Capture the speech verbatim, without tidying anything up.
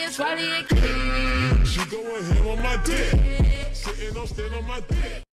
Swallow your kid. She going ham on my dick. Sitting on, stand on my dick.